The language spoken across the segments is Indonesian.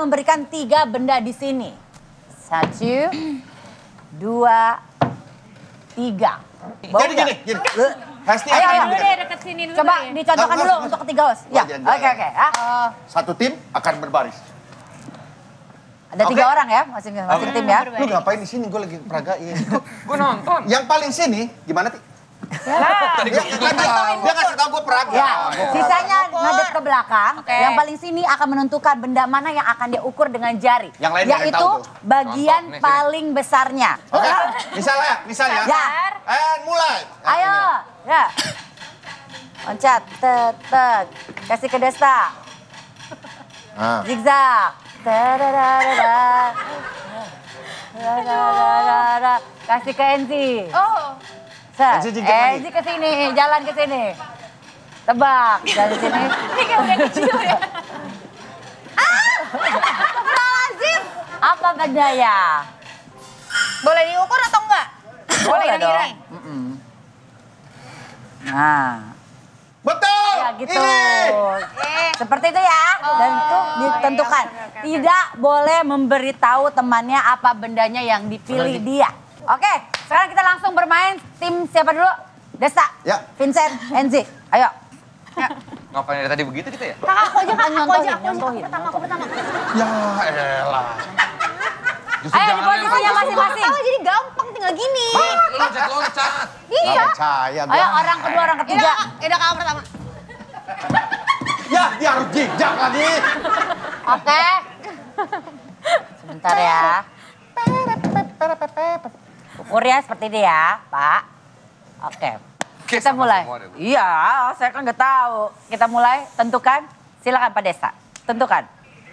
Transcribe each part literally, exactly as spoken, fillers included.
memberikan tiga benda di sini. Satu, dua, tiga. Jadi gini, gini. Hesti Ayo, akan ayo. Dulu deh, deket sini dulu Coba deh. dicontohkan Nggak, dulu nggak, untuk ketiga host. Ya, jangan, oke jangan. oke. Ah, Satu tim akan berbaris. Ada tiga Oke. orang ya, masing-masing Oke. tim ya. Lu ngapain di sini? Gue lagi peragain. Gue nonton. Yang paling sini gimana Ti? Tadi Dia, gue kan dia, dia ngasih tau gue peraga. Ya, sisanya ngadep ke belakang. Oke. Yang paling sini akan menentukan benda mana yang akan dia ukur dengan jari. Yang lain nggak ada yang yaitu tahu tuh. bagian Nonton nih, paling besarnya. Oke, misalnya, misalnya. Ya. Eh, mulai. Nah, Ayo, ini. ya. Loncat, tet, tet. Kasih ke Desta. Nah. Zigzag. Tadadadada. Tadadadada. Kasih ke Enzi. Oh, Set. Enzi zigzag lagi. Enzi ke sini, jalan ke sini. Tebak, jalan ke sini. ini kayak udah kecil ya. Lazim. Apa benda ya? Boleh diukur atau enggak? Boleh Boleh kira-kira. dong. Mm-mm. Nah, Betul. ya gitu. Ini. Eh, Seperti itu ya. Dan itu ditentukan. iya, oke, oke, oke. Tidak boleh memberitahu temannya apa bendanya yang dipilih dia. Oke, sekarang kita langsung bermain. Tim siapa dulu? Desta, Ya. Vincent, Enzi. Ayo. Ngapain dari tadi begitu kita ya? kakak aku aja, aku aja, Nyontohin, aku aja. nyontohin, Pertama, aku pertama. Ya elah. Justru Ayo, di jangan posisinya yang- masing-masing. Tahu jadi gampang tinggal gini. Loncat-loncat. Gak Iya. percaya gue. Ayo, orang kedua, orang Udah, ketiga. udah kakak pertama. Ya, dia harus jejak lagi. Oke. Sebentar ya. Ukurnya seperti ini ya, Pak. Oke. Oke, Kita sama mulai. semua deh, Bu. Iya, saya kan nggak tahu. Kita mulai, tentukan. Silakan Pak Desta, tentukan.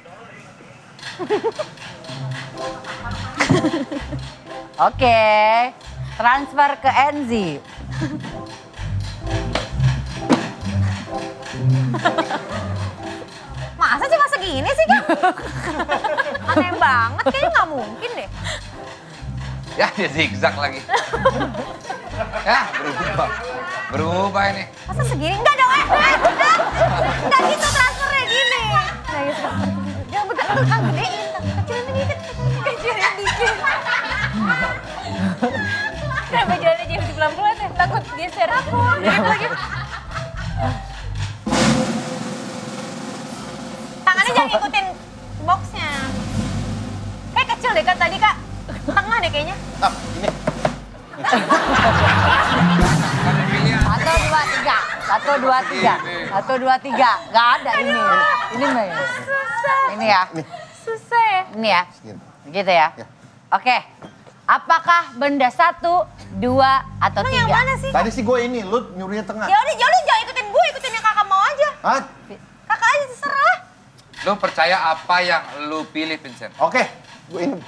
Oke, transfer ke Enzi. Masa cuma segini sih, Kak? Aneh banget, kayaknya nggak mungkin deh. Ya dia zigzag lagi. Ya berubah. Berubah ini. Masa segini? Enggak dong, eh, eh, eh. Enggak gitu transfernya gini. Nah, gitu. Jangan betul, kan gedein, kecilin dikit, kecilin dikit. Kenapa jalannya jadi pelan-pelan ya? Takut geser. Takut, gitu lagi. Tangannya jangan ngikutin boxnya. Kayak kecil deh, Kak, tadi, Kak. Tengah deh kayaknya. Ah, ini. Ada pilihan. Satu, dua, tiga. Satu, dua, tiga. Satu, dua, tiga. Gak ada ini. Ini nih. Susah. Ini ya. Susah ya. Ini ya. Segini. Begitu ya. Ya. Oke. Apakah benda satu, dua, atau Emang tiga? yang mana sih? Tadi sih gue ini, lu nyuruhnya tengah. Ya udah, ya udah jangan ikutin gue, ikutin yang kakak mau aja. Ah, Kakak aja terserah. Lu percaya apa yang lu pilih, Vincent? oke. Gue ini.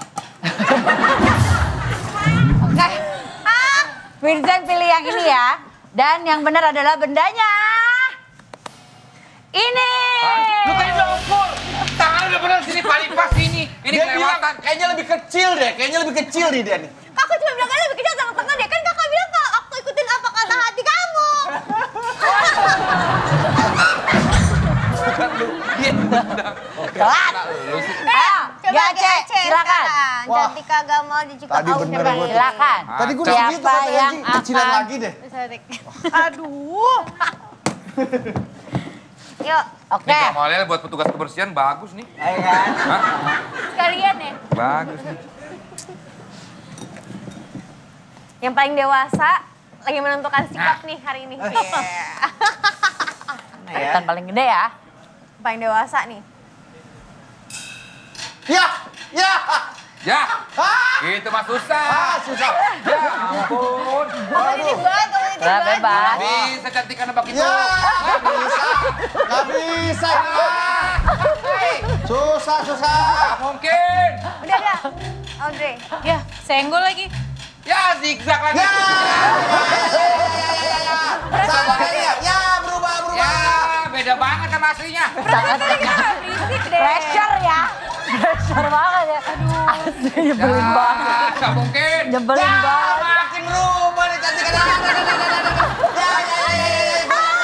Oke. Ah, Vincent pilih yang ini ya. Dan yang benar adalah bendanya. Ini. Lu tadi udah ukur. Tangan udah bener sini, paling pas ini. Ini Dia bilang kelewatan. kayaknya lebih kecil deh, kayaknya lebih kecil nih dia nih. Kakak cuma bilang kan lebih kecil sama tengah deh. Kan kakak bilang kalau aku ikutin apa kata hati kamu. Bukan lu. Dia undang. Telat. Lu sih. Ayo, Coba ya, Cek, Cek, silakan. sekarang. Wah. Cantik kagak mau juga Tadi out. bener Coba. gua. Silakan. Tadi gue udah Siapa segitu kata yang Enzi, kecilan akan- lagi deh. Tarik. Aduh. Yuk, Oke. Ini Kamalel buat petugas kebersihan bagus nih. Ayo kan. Hah? sekalian ya. Bagus nih. Yang paling dewasa lagi menentukan sikap nih hari ini. Eh. Yeah. Kelihatan paling gede ya. Paling dewasa nih. Ya, ya. Ya, Ah, itu mah susah. ah susah. Ya ampun. Kompetitif banget, kompetitif Udah banget. bebas. Bisa cantikan nebak itu. Ya, nggak bisa. Nggak bisa ini mah. Susah, susah. Nggak mungkin. Udah, udah. Audrey. Ya, senggol lagi. Ya zigzag lagi. Ya, sabar ya. Ya, berubah, Ya, berubah. beda banget sama aslinya. Sangat Berisik deh. pressure ya. Pressure banget ya. Asli nyebelin Ya, banget. nggak mungkin. Nyebelin Ya, banget. makin berubah nih cantikan. Ya, ya, ya, ya,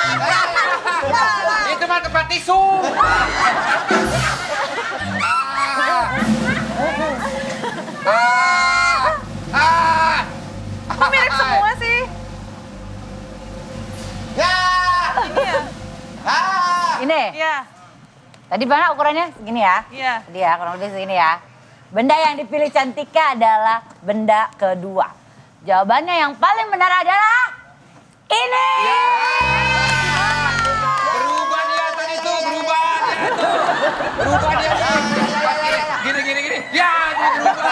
ya, ya, ya. Itu mah tempat tisu. Ah, Ah. Ah. Kok mirip semua sih? Ya. Ini ya? Ah. Ini. Iya. Tadi mana ukurannya? Segini ya? Iya. Tadi ya, kurang lebih segini ya. Benda yang dipilih Cantika adalah benda kedua. Jawabannya yang paling benar adalah ini. Berubah dia tadi tuh, berubah dia tuh. Berubah dia tuh. Gini, gini, gini. Ya, dia berubah.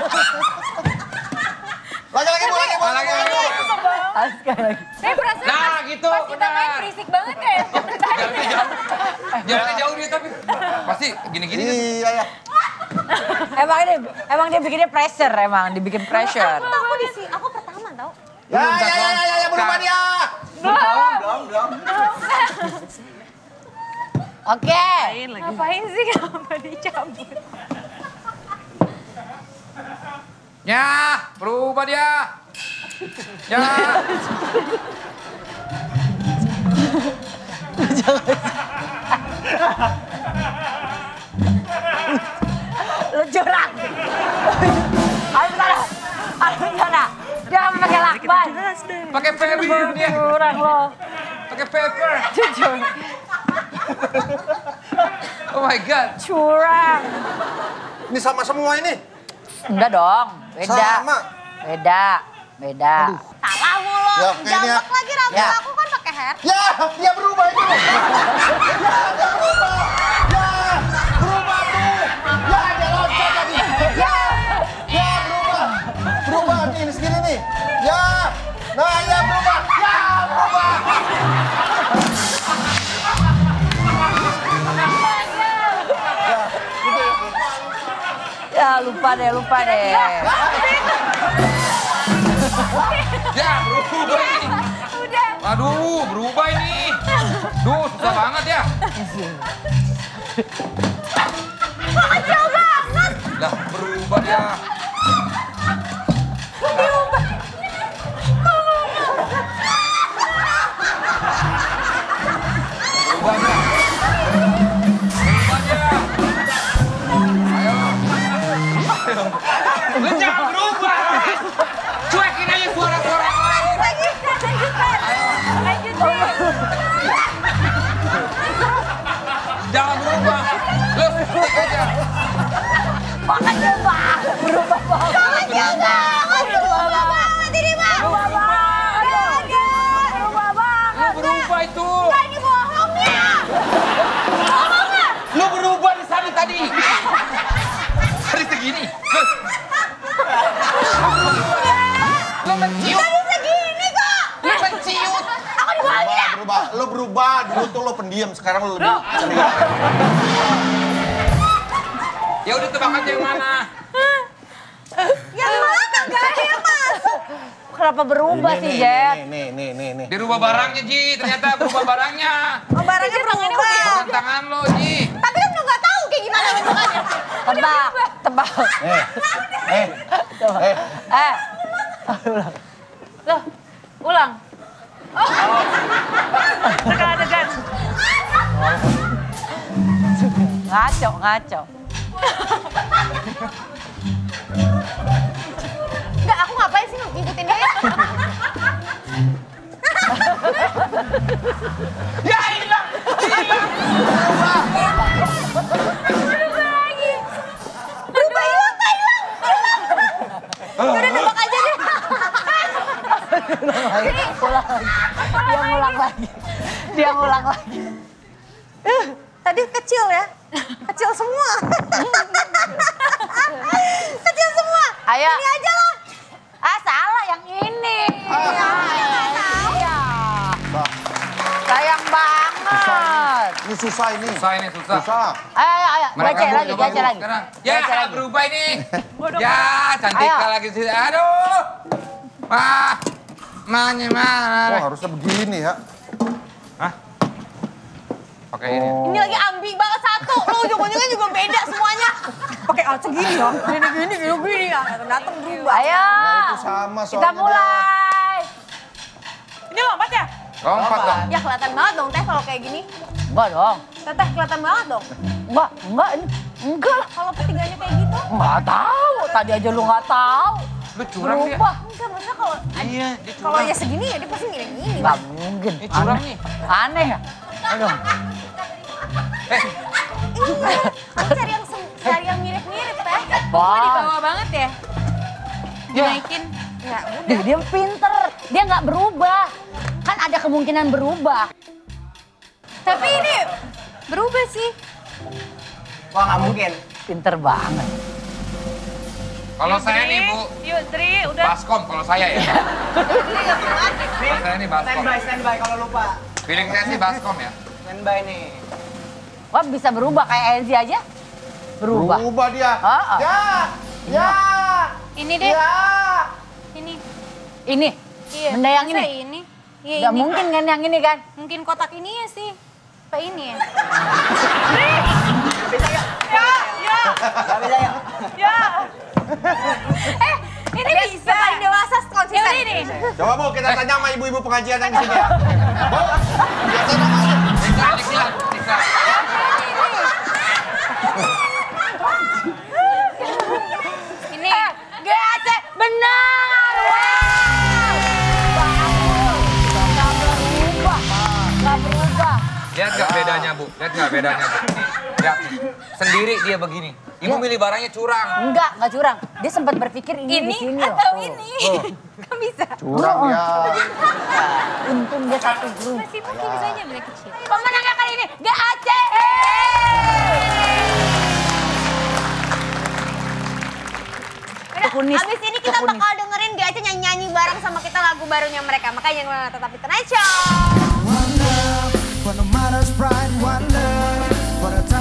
Lagi lagi boleh lagi boleh Lagi, lagi. lagi. Ah, sekali lagi. Saya perasaan Nah, pas, gitu, pas kita main benar. berisik banget kayak. Jalannya jauh. Jalannya jauh dia tapi pasti gini-gini kan. Iya ya. Emang ini, emang dia bikinnya pressure, emang dibikin pressure. Aku di sini, aku pertama tau. Ya ya ya ya ya berubah dia. Belum belum. Oke. Ngapain sih kenapa dicabut? Ya, berubah dia. Ya. Lu curang. Ayo sana. Ayo sana. Jangan pakai lakban. Pakai paper dia. Curang lo. Pakai paper. Jujur. Oh my god. Curang. Ini sama semua ini. Enggak dong. Beda. Sama. Beda. Beda. Salah mulu. Ya, oke, ini ya. Jambak lagi rambut Ya. aku kan pakai hair. Ya, dia berubah itu. Ya, dia berubah. Ya, berubah tuh. Ya, dia loncat tadi. Ya, ya berubah. Berubah nih, ini segini nih. Ya, nah ya berubah. Ya, berubah. Ya lupa deh, lupa deh. Ya, berubah ini. Udah. Aduh, berubah ini. Duh, susah banget ya. Kacau banget. Lah, berubah dia. Berubah dia. Berubah dia. Ayo. Ayo. Lu jangan berubah. Cuekin aja suara-suara yang lain. Lagi, lanjutan. Lanjutin. Jangan berubah. Lu stick aja. Makanya bang, berubah banget. Kacau banget. Berubah banget ini bang. Berubah banget. Berubah banget. Lu berubah itu. Enggak, ini bohongnya. Bohongnya. Lu berubah di sana tadi. Tadi segini. Lu menciut. Tadi segini kok. Lu menciut. Aku di bawah Berubah, berubah. Lu berubah. Dulu tuh lo pendiam, sekarang lu lebih ceria. Ya udah tebak aja yang mana. Yang mana gak ada yang masuk. Kenapa berubah Nih, sih, nih, Jet? Nih, nih, nih, nih, nih. Dirubah barangnya, Ji. Ternyata berubah barangnya. Oh, barangnya berubah. Bukan tangan lo, Ji. Tapi kan lu gak tahu kayak gimana bentukannya. Tebak, tebak. Eh, eh, eh. Eh, Loh, ulang. Oh. Degan-degan. ngaco, ngaco. Enggak, aku ngapain sih ngikutin dia? Ya, hilang. Berubah lagi. Berubah hilang, tak hilang. Udah nebak aja deh. Ulang lagi. Dia ngulang lagi. Dia ngulang lagi. Tadi kecil ya. Kecil semua. Kecil semua. Ayo. Ini aja lah. Ah, salah yang ini. Ya, nggak tahu. Iya. Bah, Sayang banget. ini susah ini. Susah ini, susah. Susah. Ayo, ayo, ayo. Mereka Baca bu- lagi, coba baca bu, lagi. sekarang. Ya, Baca lagi. berubah ini. Ya, Cantika Ayo. lagi sih. Aduh. Wah. Mana, mana. Oh, harusnya begini ya. Hah? Pakai ini. Oh. Ini lagi ambi banget satu. Lu ujung-ujungnya juga beda semuanya. Pakai alat segini ya. Gini, gini, gini, gini ya. Datang berubah. Ayo. Nah, itu sama Kita soalnya. mulai. Ini lompat ya? Lompat dong. Ya kelihatan banget dong Teh kalau kayak gini. Enggak dong. Teteh kelihatan banget dong. Enggak, enggak, ini. Enggak lah. Kalau pertiganya kayak gitu. Enggak tahu. tadi aja lu nggak tahu. Lu curang dia. Berubah. Enggak, maksudnya kalau Iya, dia kalau curang. ya segini ya dia pasti gini-gini. Nggak mungkin. Ini curang Aneh. nih. Aneh ya? Aduh. Eh, Iya, kamu cari yang sem- cari yang mirip-mirip, Teh. Wah. Di bawah banget ya. Dinaikin. Ya udah. Dia, dia pinter. Dia nggak berubah. Kan ada kemungkinan berubah. Tapi ini berubah sih. Wah nggak mungkin. Pinter banget. kalau saya nih Bu, Yuk, Dri, udah. baskom kalau saya ya. Kalau saya nih baskom. Standby, standby kalau lupa. Feeling saya sih baskom ya. Standby nih. Wah bisa berubah kayak Enzi aja. Berubah. Berubah dia. Ah, ah. Ya, ya, Ini deh. ya. Ini. Ini. Iya. Benda yang masa ini. ini. Iya, Gak ini. mungkin kan yang ini kan? Mungkin kotak ini ya sih. Apa ini ya? Bisa ya? Ya, ya, Nggak bisa ya? ya. Eh, ini bisa. Paling dewasa konsisten. Ya ini. Coba Bu, kita tanya sama ibu-ibu pengajian yang di sini ya. Bu, biasa namanya. Niksa, Niksa, Niksa. Ini. Eh, G A C benar. Wow. Bagus. Gak berubah. Gak berubah. Lihat nggak bedanya Bu? Lihat nggak bedanya Bu? Nih, lihat nih. Sendiri dia begini. Ibu milih barangnya curang. Enggak, enggak curang. Dia sempat berpikir ini, di Ini sini atau loh. ini? Kan bisa. Curang ya. Untung dia satu grup. Masih mungkin bisa aja beli kecil. Pemenangnya kali ini G A C. Udah, Kunis. abis ini kita Kunis. bakal dengerin G A C nyanyi-nyanyi bareng sama kita lagu barunya mereka. Makanya jangan kemana-mana, tetap di Tonight Show. One love for no matters pride, one love for the